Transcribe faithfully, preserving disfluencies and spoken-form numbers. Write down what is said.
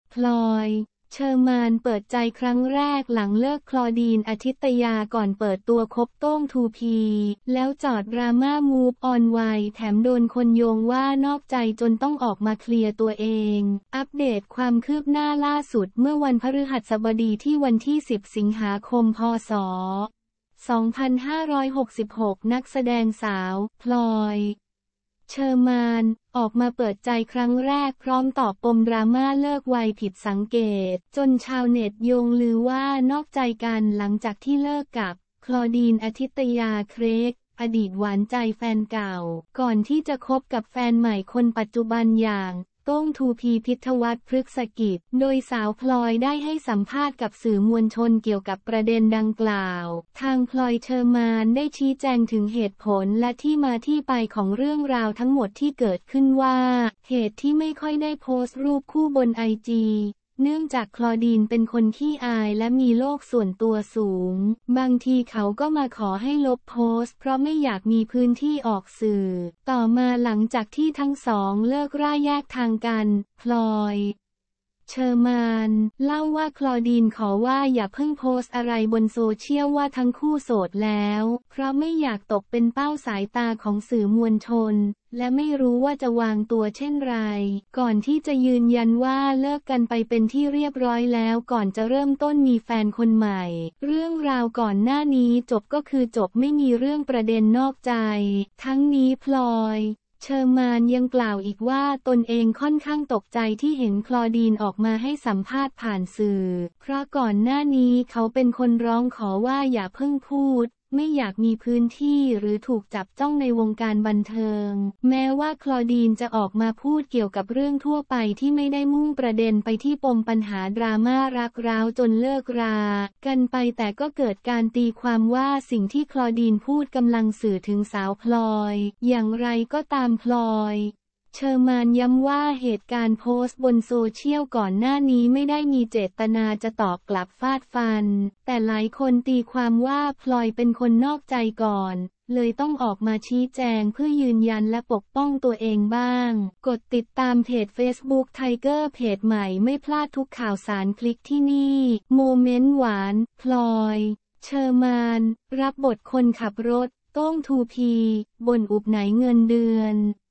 พลอยเชอร์มานเปิดใจครั้งแรกหลังเลิกคลอดีนอาทิตยาก่อนเปิดตัวคบโต้งทูพีแล้วจอดดราม่ามูฟออนไวแถมโดนคนโยงว่านอกใจจนต้องออกมาเคลียร์ตัวเองอัปเดตความคืบหน้าล่าสุดเมื่อวันพฤหัสบดีที่วันที่สิบสิงหาคมพศสองพันห้าร้อยหกสิบหกนักแสดงสาวพลอยเชอร์มานออกมาเปิดใจครั้งแรกพร้อมตอบปมดราม่าเลิกไวผิดสังเกตจนชาวเน็ตโยงลือว่านอกใจกันหลังจากที่เลิกกับคลอดีนอาทิตยาเครกอดีตหวานใจแฟนเก่าก่อนที่จะคบกับแฟนใหม่คนปัจจุบันอย่างโต้งทูพีพิทวัฒน์พฤกษกิจโดยสาวพลอยได้ให้สัมภาษณ์กับสื่อมวลชนเกี่ยวกับประเด็นดังกล่าวทางพลอยเชอร์มานได้ชี้แจงถึงเหตุผลและที่มาที่ไปของเรื่องราวทั้งหมดที่เกิดขึ้นว่าเหตุที่ไม่ค่อยได้โพสต์รูปคู่บนไอจีเนื่องจากคลอดีนเป็นคนขี้อายและมีโลกส่วนตัวสูงบางทีเขาก็มาขอให้ลบโพสต์เพราะไม่อยากมีพื้นที่ออกสื่อต่อมาหลังจากที่ทั้งสองเลิกราแยกทางกันพลอยเชอร์มานเล่าว่าคลอดีนขอว่าอย่าเพิ่งโพสต์อะไรบนโซเชียลว่าทั้งคู่โสดแล้วเพราะไม่อยากตกเป็นเป้าสายตาของสื่อมวลชนและไม่รู้ว่าจะวางตัวเช่นไรก่อนที่จะยืนยันว่าเลิกกันไปเป็นที่เรียบร้อยแล้วก่อนจะเริ่มต้นมีแฟนคนใหม่เรื่องราวก่อนหน้านี้จบก็คือจบไม่มีเรื่องประเด็นนอกใจทั้งนี้พลอยเชอร์มานยังกล่าวอีกว่าตนเองค่อนข้างตกใจที่เห็นคลอดีนออกมาให้สัมภาษณ์ผ่านสื่อเพราะก่อนหน้านี้เขาเป็นคนร้องขอว่าอย่าเพิ่งพูดไม่อยากมีพื้นที่หรือถูกจับจ้องในวงการบันเทิงแม้ว่าคลอดีนจะออกมาพูดเกี่ยวกับเรื่องทั่วไปที่ไม่ได้มุ่งประเด็นไปที่ปมปัญหาดราม่ารักร้าวจนเลิกรากันไปแต่ก็เกิดการตีความว่าสิ่งที่คลอดีนพูดกำลังสื่อถึงสาวพลอยอย่างไรก็ตามพลอยเชอร์มานย้ำว่าเหตุการณ์โพสต์บนโซเชียลก่อนหน้านี้ไม่ได้มีเจตนาจะตอบกลับฟาดฟันแต่หลายคนตีความว่าพลอยเป็นคนนอกใจก่อนเลยต้องออกมาชี้แจงเพื่อยืนยันและปกป้องตัวเองบ้างกดติดตามเพจ Facebook Tiger เพจใหม่ไม่พลาดทุกข่าวสารคลิกที่นี่โมเมนต์หวานพลอยเชอร์มานรับบทคนขับรถโต้งทูพีบนอุบไหนเงินเดือน